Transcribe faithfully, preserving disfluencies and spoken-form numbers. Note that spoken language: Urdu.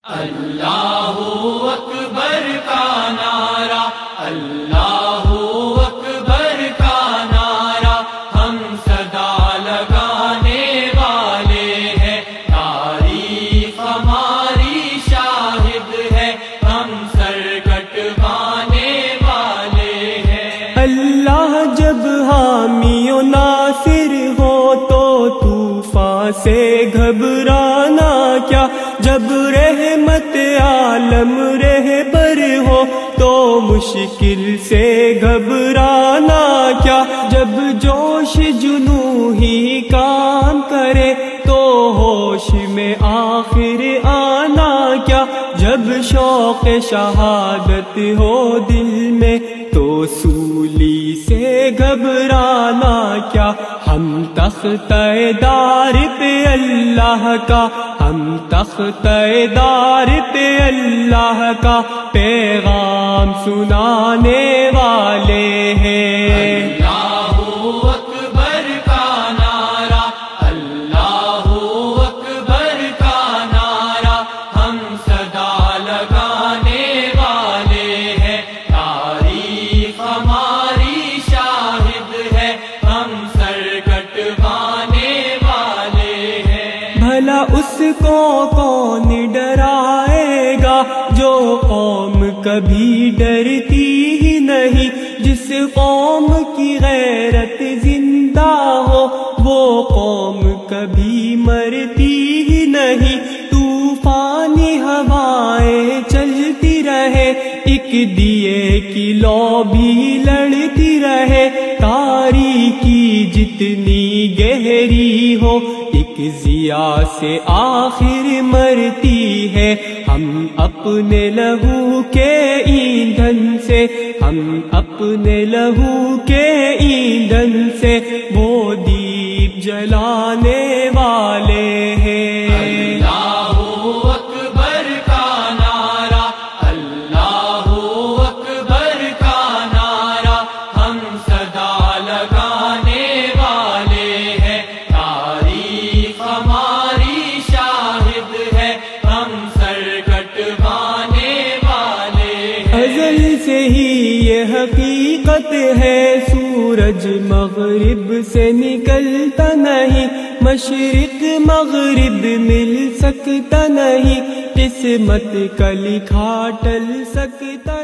اللہ اکبر کا نعرہ، اللہ اکبر کا نعرہ، ہم صدا لگانے والے ہیں، تاریخ ہماری شاہد ہے، ہم سر کٹوانے والے ہیں۔ اللہ جب حامی و ناصر ہو تو طوفان سے گھبرانا کیا، جب رحمت عالم رہبر ہو تو مشکل سے گھبرانا کیا، جب جوش جنوں ہی کام کرے تو ہوش میں آخر آنا کیا، جب شوق شہادت ہو دل میں تو سولی سے گھبرانا کیا، ہم تخت دار پہ اللہ کا، ہم تخت دار پہ اللہ کا پیغام سنانے والے ہیں۔ اللہ اکبر کا نعرہ، اللہ اکبر کا نعرہ، ہم صدا لگانے والے ہیں، تاریخ ہماری شاہد ہے، ہم سر کٹوانے والے ہیں۔ بھلا اس کو کون ڈرائے گا جو قوم کبھی ڈرتی ہی نہیں، جس قوم کی غیرت زندہ ہو وہ قوم کبھی مرتی ہی نہیں، طوفانی ہوائیں چلتی رہے، ایک دیے کی لو بھی لڑتی رہے، تاریکی جتنی گہری ہو ایک ضیا سے آخر مرتی ہے، ہم اپنے لہو کے ایندھن سے، ہم اپنے لہو کے ایندھن سے وہ دیپ جلانے والے ہیں۔ اللہ اکبر کا نعرہ، اللہ اکبر کا نعرہ، ہم صدا لگانے والے ہیں، تاریخ ہماری شاہد ہے، ہم سر کٹوانے والے ہیں۔ ازل سے ہی یہ حقیقت ہے، سورج مغرب سے نکلتا نہیں، مشرق مغرب مل سکتا نہیں، قسمت کا لکھا ٹل سکتا